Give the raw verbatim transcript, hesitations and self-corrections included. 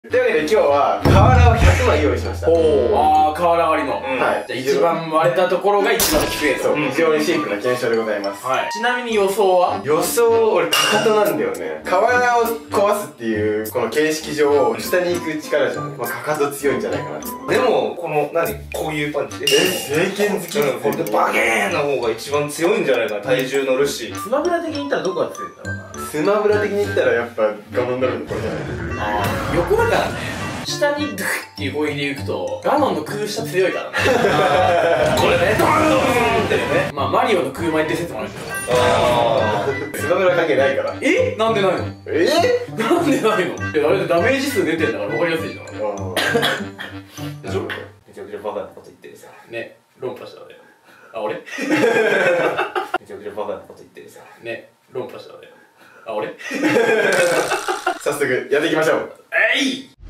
というわけで今日は瓦をひゃくまい用意しました。 おああ、瓦割りの。 はい。 じゃあ一番割れたところが一番低いと。 非常にシンプルな検証でございます。 はい。ちなみに予想は？ 予想、俺かかとなんだよね。瓦を壊すっていうこの形式上下に行く力じゃん。まあかかと強いんじゃないかなって。 でもこの何こういうパンチでえ、正拳突き、 うん、これでバゲーンの方が一番強いんじゃないかな。体重乗るし。 スマブラ的に言ったらどこが強いんだろうな。 スマブラ的に言ったらやっぱガノンダルのこれじゃない。 ああ、横だからね。下にドゥッっていう攻撃でいくとガノンの空下強いからね。これね、ドーンってね。まあマリオの空前って説もあるけど。 あスマブラ関係ないから。 え、なんでないの？ えなんでないの？いや、あれでダメージ数出てんだから分かりやすいじゃん。 あでしょ。めちゃくちゃバカなこと言ってるさ。 ね、論破した俺。あ、俺？ めちゃくちゃバカなこと言ってるさ。 ね、論破した俺。あ、俺？ 早速やっていきましょう。 えい！